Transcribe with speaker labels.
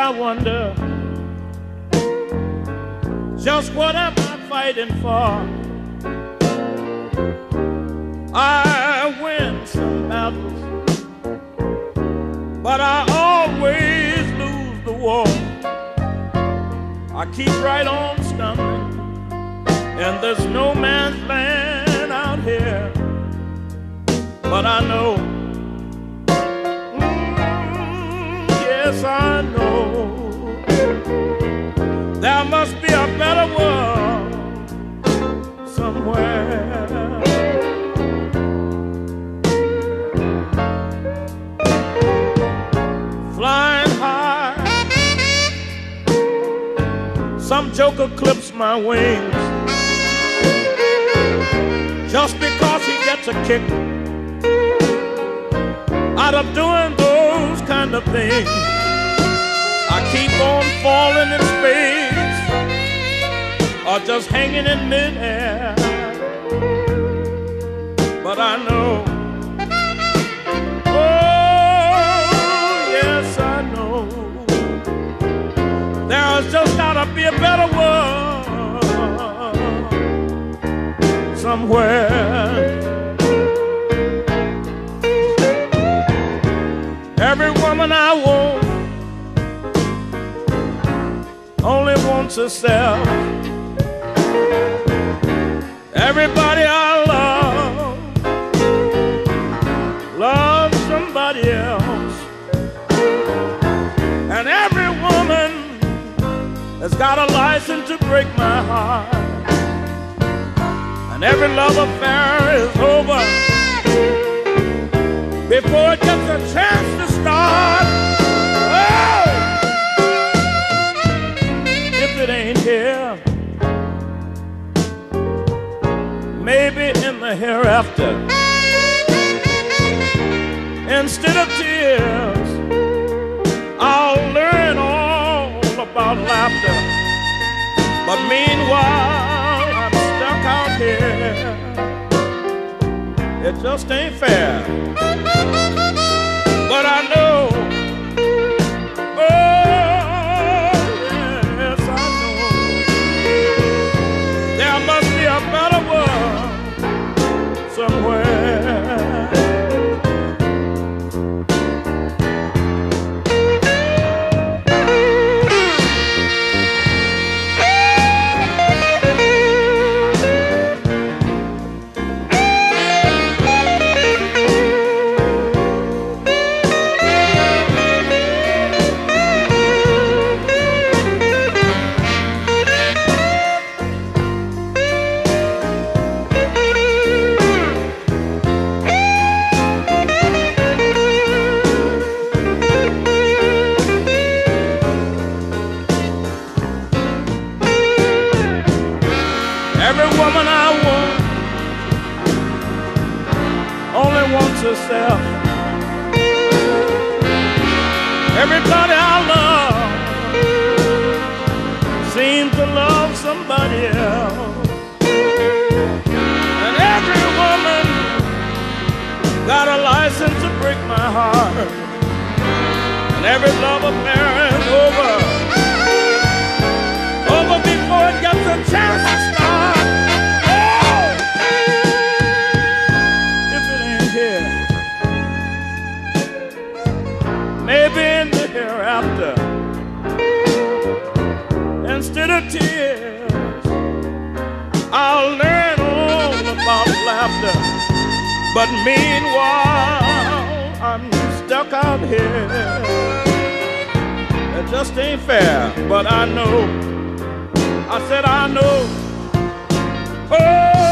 Speaker 1: I wonder, just what am I fighting for? I win some battles, but I always lose the war. I keep right on stumbling, and there's no man's land out here. But I know, yes I know, there must be a better world somewhere. Flying high, some joker clips my wings just because he gets a kick out of doing those kind of things. I keep on falling in space or just hanging in midair. But I know, oh yes I know, there's just gotta be a better world somewhere. Every woman I want only wants herself. Everybody I love loves somebody else. And every woman has got a license to break my heart. And every love affair is over before it gets a chance to start. Oh! If it ain't here, maybe in the hereafter, instead of tears, I'll learn all about laughter. But meanwhile, I'm stuck out here. It just ain't fair. But I know, oh yes I know, there must be a better world somewhere. Herself. Everybody I love seems to love somebody else. And every woman got a license to break my heart. And every love affair is over before it gets a chance to start. Maybe in the hereafter, instead of tears, I'll learn all about laughter. But meanwhile, I'm stuck out here. It just ain't fair, but I know, I said I know, oh